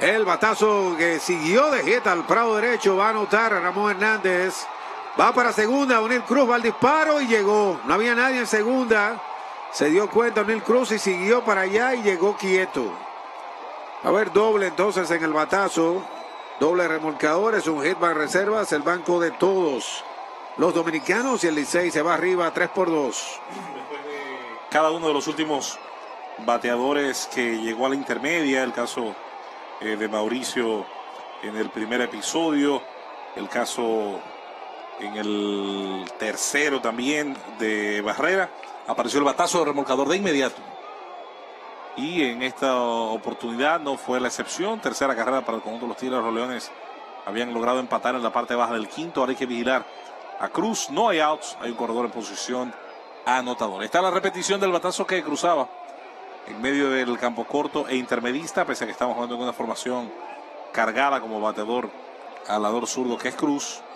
El batazo que siguió de hit al prado derecho va a anotar a Ramón Hernández. Va para segunda, O'Neill Cruz va al disparo y llegó. No había nadie en segunda. Se dio cuenta O'Neill Cruz y siguió para allá y llegó quieto. A ver, doble entonces en el batazo. Doble remolcador, es un hit van reservas, el banco de todos los dominicanos, y el Licey se va arriba 3-2. Después de cada uno de los últimos bateadores que llegó a la intermedia, el caso de Mauricio en el primer episodio, el caso en el tercero también de Barrera, apareció el batazo de remolcador de inmediato. Y en esta oportunidad no fue la excepción. Tercera carrera para el conjunto de los Tigres. Los Leones habían logrado empatar en la parte baja del quinto. Ahora hay que vigilar a Cruz. No hay outs. Hay un corredor en posición anotadora. Está la repetición del batazo que cruzaba en medio del campo corto e intermedista, pese a que estamos jugando en una formación cargada como bateador alador zurdo que es Cruz.